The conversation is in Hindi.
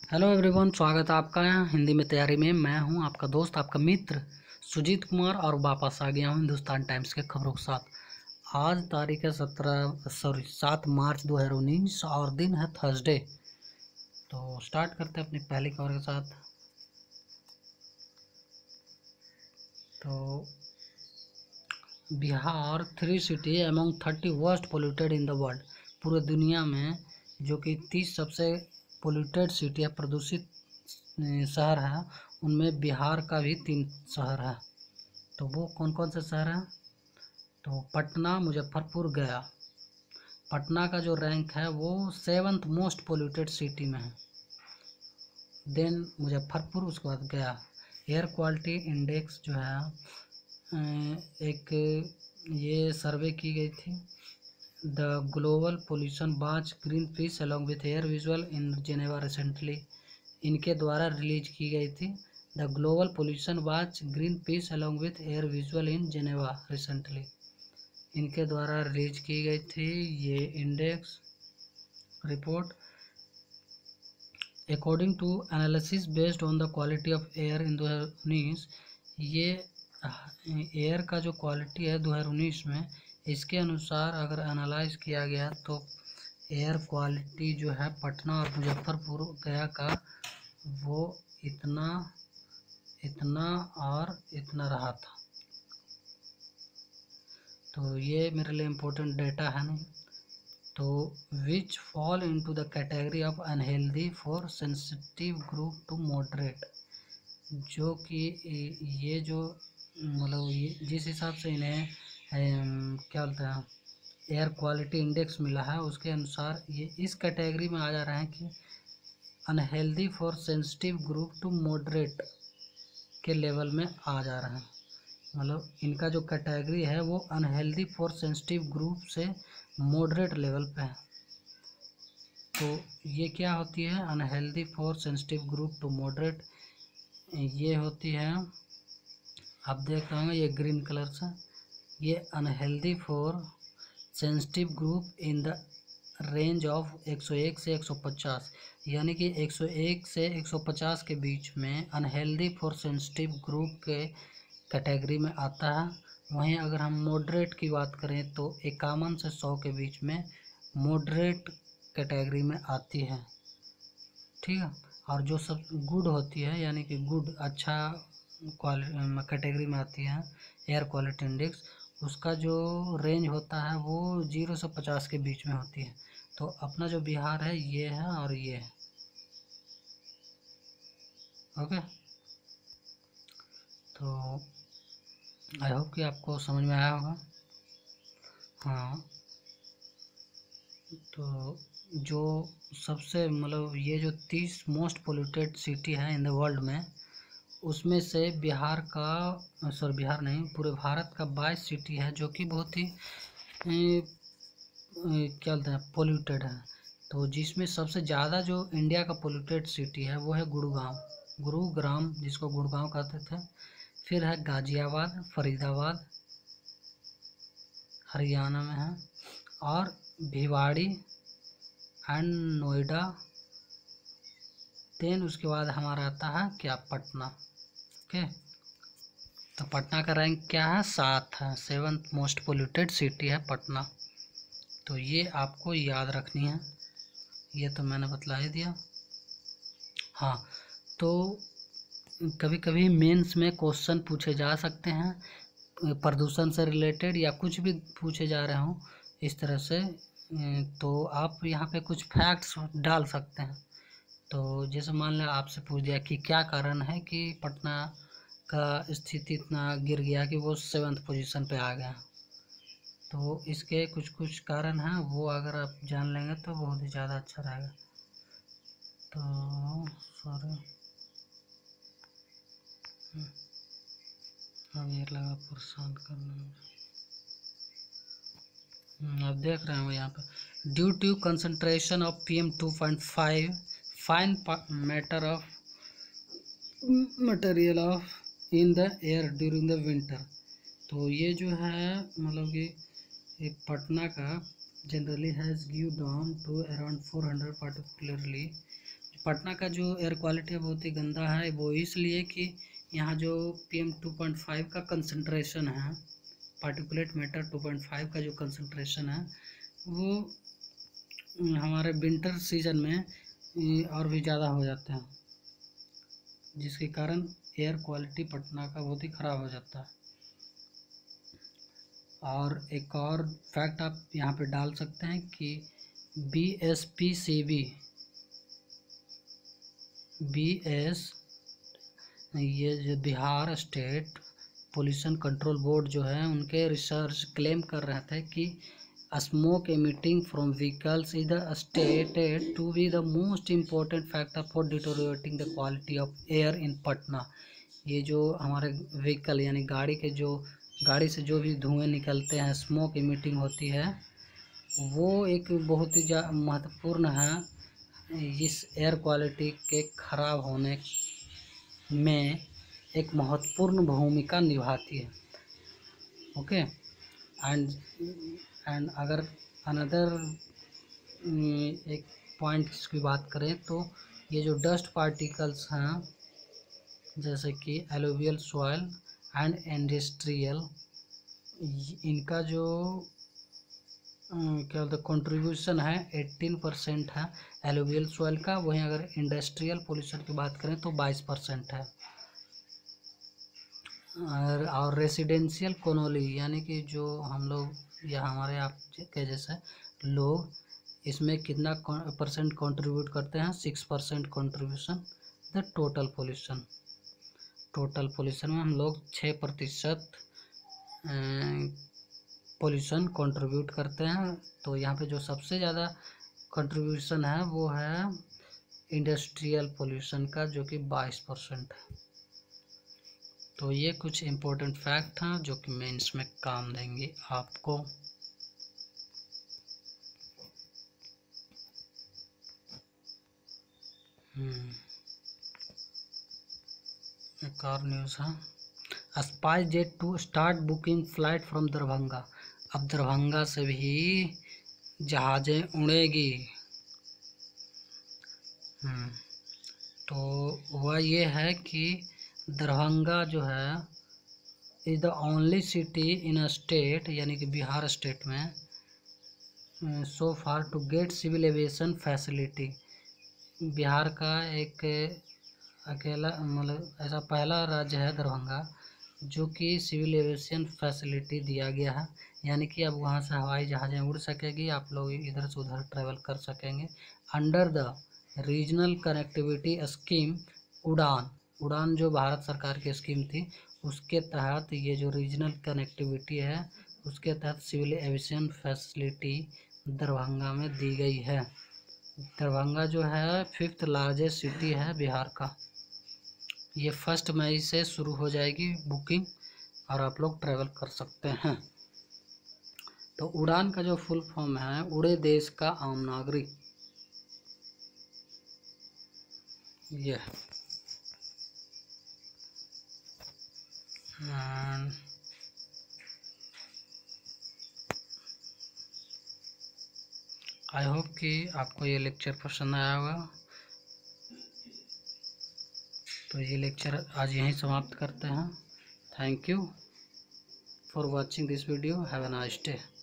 हेलो एवरीवन, स्वागत है आपका हिंदी में तैयारी में। मैं हूं आपका दोस्त, आपका मित्र सुजीत कुमार और वापस आ गया हूं हिंदुस्तान टाइम्स के खबरों के साथ। आज तारीख है 7 मार्च 2019 और दिन है थर्सडे। तो स्टार्ट करते हैं अपनी पहली खबर के साथ। तो Bihar 3 city among 30 worst polluted in the world. पूरे दुनिया में जो कि 30 सबसे पोल्यूटेड सिटी है, प्रदूषित शहर है, उनमें बिहार का भी 3 शहर है। तो वो कौन कौन से शहर हैं? तो पटना, मुजफ्फरपुर, गया। पटना का जो रैंक है वो 7th मोस्ट पोल्यूटेड सिटी में है, देन मुजफ्फरपुर, उसके बाद गया। एयर क्वालिटी इंडेक्स जो है एक ये सर्वे की गई थी। The global pollution watch green peace along with air visual in Geneva recently, इनके द्वारा रिलीज की गई थी। The global pollution watch green peace along with air visual in Geneva recently, इनके द्वारा रिलीज की गई थी ये index report. According to analysis based on the quality of air in 2019, ये एयर का जो क्वालिटी है 2019 में, इसके अनुसार अगर एनालाइज किया गया तो एयर क्वालिटी जो है पटना और मुजफ्फरपुर गया का वो इतना इतना और इतना रहा था। तो ये मेरे लिए इम्पोर्टेंट डेटा है नहीं। तो which fall into the category of unhealthy for sensitive group to moderate, जो कि ये जो मतलब ये जिस हिसाब से इन्हें क्या बोलते हैं एयर क्वालिटी इंडेक्स मिला है, उसके अनुसार ये इस कैटेगरी में आ जा रहे हैं कि unhealthy for sensitive group to moderate के लेवल में आ जा रहे हैं। मतलब इनका जो कैटेगरी है वो अनहेल्दी फॉर सेंसिटिव ग्रुप से मॉडरेट लेवल पे है। तो ये क्या होती है unhealthy for sensitive group to moderate? ये होती है, आप देख रहे होंगे ये ग्रीन कलर से, ये unhealthy for sensitive group in the range of 101 से 150, यानी कि 101 से 150 के बीच में अनहेल्दी फॉर सेंसिटिव ग्रुप के कैटेगरी में आता है। वहीं अगर हम मॉडरेट की बात करें तो 51 से 100 के बीच में मॉडरेट कैटेगरी में आती है, ठीक है। और जो सब गुड होती है, यानी कि गुड अच्छा कैटेगरी में आती है एयर क्वालिटी इंडेक्स, उसका जो रेंज होता है वो 0 से 50 के बीच में होती है। तो अपना जो बिहार है ये है और ये है, ओके। तो आई होप कि आपको समझ में आया होगा। हाँ, तो जो सबसे मतलब ये जो 30 मोस्ट पोल्यूटेड सिटी है इन द वर्ल्ड में, उसमें से बिहार का बिहार नहीं, पूरे भारत का 22 सिटी है जो कि बहुत ही क्या बोलते हैं पोल्यूटेड है। तो जिसमें सबसे ज़्यादा जो इंडिया का पोल्यूटेड सिटी है वो है गुरुग्राम, जिसको गुड़गांव कहते थे। फिर है गाजियाबाद, फरीदाबाद हरियाणा में है, और भिवाड़ी एंड नोएडा। देन उसके बाद हमारा आता है क्या, पटना, ओके। तो पटना का रैंक क्या है, 7 है, 7th मोस्ट पोल्यूटेड सिटी है पटना। तो ये आपको याद रखनी है, ये तो मैंने बतला ही दिया। हाँ, तो कभी कभी मेंस में क्वेश्चन पूछे जा सकते हैं प्रदूषण से रिलेटेड, या कुछ भी पूछे जा रहे हों इस तरह से, तो आप यहाँ पे कुछ फैक्ट्स डाल सकते हैं। तो जैसे मान लें आपसे पूछ दिया कि क्या कारण है कि पटना का स्थिति इतना गिर गया कि वो 7th पोजीशन पे आ गया, तो इसके कुछ कुछ कारण हैं, वो अगर आप जान लेंगे तो बहुत ही ज़्यादा अच्छा रहेगा। तो सॉरी, अब ये लगा परेशान करना। आप देख रहे हो यहाँ पे, due to concentration of PM2.5 fine matter of material of in the air during the winter. तो ये जो है मतलब कि एक पटना का generally has give down to around 400, particularly Patna का जो एयर क्वालिटी है बहुत ही गंदा है, वो इसलिए कि यहाँ जो PM 2.5 का कंसंट्रेशन है, पार्टिकुलेट मैटर 2.5 का जो कंसंट्रेशन है वो हमारे विंटर सीजन में और भी ज़्यादा हो जाते हैं, जिसके कारण एयर क्वालिटी पटना का बहुत ही ख़राब हो जाता है। और एक और फैक्ट आप यहाँ पे डाल सकते हैं कि BSPCB ये जो Bihar state pollution control board जो है, उनके रिसर्च क्लेम कर रहे थे कि smoke emitting from vehicles is the stated to be the most important factor for deteriorating the quality of air in Patna. ये जो हमारे व्हीकल यानी गाड़ी से जो भी धुएं निकलते हैं, स्मोक एमिटिंग होती है, वो एक बहुत ही महत्वपूर्ण है इस एयर क्वालिटी के ख़राब होने में एक महत्वपूर्ण भूमिका निभाती है। ओके, एंड अगर अनदर एक पॉइंट की बात करें तो ये जो डस्ट पार्टिकल्स हैं, जैसे कि एलुवियल सॉइल एंड इंडस्ट्रियल, इनका जो क्या बोलते हैं कंट्रीब्यूशन है 18% है एलुवियल सॉइल का। वहीं अगर इंडस्ट्रियल पोल्यूशन की बात करें तो 22% है। और रेसिडेंशियल कॉलोनी यानी कि जो हम लोग या हमारे आप के जैसे लोग, इसमें कितना परसेंट कंट्रीब्यूट करते हैं? 6% कंट्रीब्यूशन द टोटल पोल्यूशन में हम लोग 6% पोल्यूशन कंट्रीब्यूट करते हैं। तो यहाँ पे जो सबसे ज़्यादा कंट्रीब्यूशन है वो है इंडस्ट्रियल पोल्यूशन का, जो कि 22% है। तो ये कुछ इम्पोर्टेंट फैक्ट हैं जो कि मेंस में काम देंगे आपको। एक और न्यूज़ है, SpiceJet to start booking flight from Darbhanga. अब दरभंगा से भी जहाज़ें उड़ेगी। तो वह ये है कि दरभंगा जो है is the only city in a state, यानी कि बिहार स्टेट में so far to get civil aviation facility. Bihar का एक अकेला मतलब ऐसा पहला राज्य है दरभंगा जो कि सिविल एविएशन फैसिलिटी दिया गया है, यानी कि अब वहाँ से हवाई जहाज़ें उड़ सकेगी, आप लोग इधर से उधर ट्रैवल कर सकेंगे under the regional connectivity scheme Udan जो भारत सरकार की स्कीम थी उसके तहत ये जो रीजनल कनेक्टिविटी है उसके तहत सिविल एविएशन फैसिलिटी दरभंगा में दी गई है। दरभंगा जो है 5th लार्जेस्ट सिटी है बिहार का। ये 1 मई से शुरू हो जाएगी बुकिंग और आप लोग ट्रैवल कर सकते हैं। तो उड़ान का जो फुल फॉर्म है, उड़े देश का आम नागरिक। ये आई होप कि आपको ये लेक्चर पसंद आया होगा। तो ये लेक्चर आज यहीं समाप्त करते हैं। Thank you for watching this video. Have a nice day.